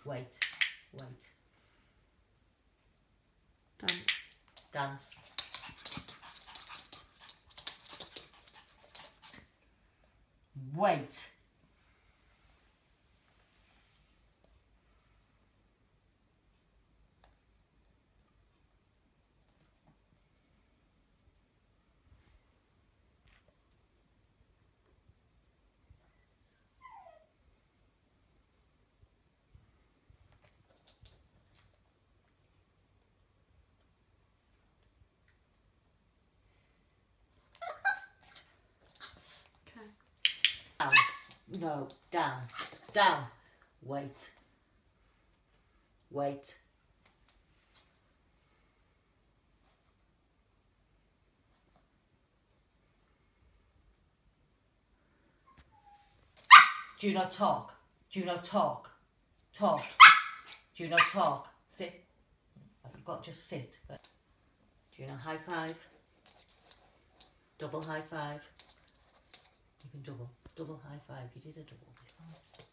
Wait. Wait. Dance. Dance. Wait. Okay. Down. No, down. Down. Wait. Wait. Juno, talk. Juno, talk. Talk. Juno, talk. Sit. You've got to just sit. Juno, high five. Double high five. You can double. Double high five. You did a double before.